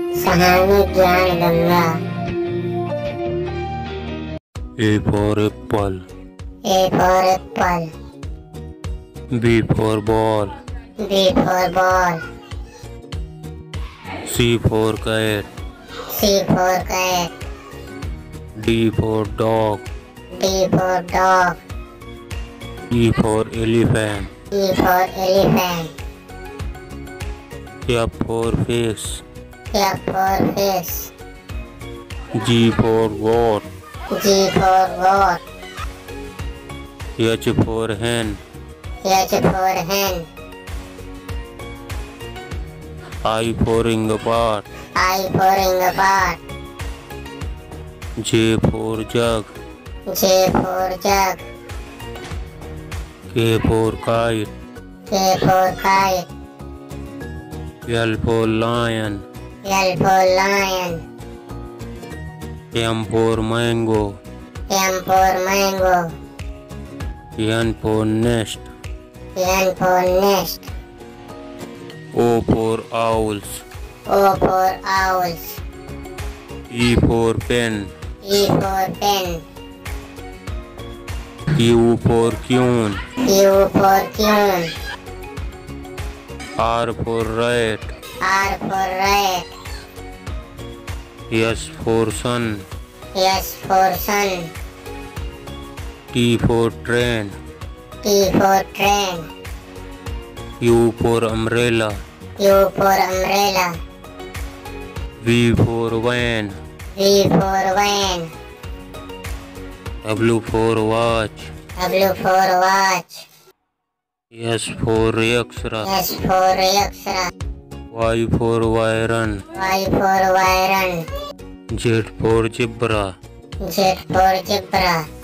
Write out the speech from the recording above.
सहानी ज्ञान Ganga. A for apple. A for apple. B for ball. B for ball. C for cat. C for cat. D for dog. D for dog. E for elephant. E for elephant. F for fish. F for fish. G for goat. G for goat. H for hen. H for hen. I for ingapart. I for ingapart. J for jug. J for jug. K for kite. K for kite. L for lion. L for lion. M for mango. M for mango. N for nest. N for nest. O for owls. O for owls. E for pen. E for pen. Q for queen. Q for queen. R for rat. R for rat. S for sun. S for sun. T for train. T for train. U for umbrella. U for umbrella. V for van. V for van. W for watch. W for watch. S for X-ray. S for X-ray. Y for Iron. Y for iron. Z for zebra. Z for zebra.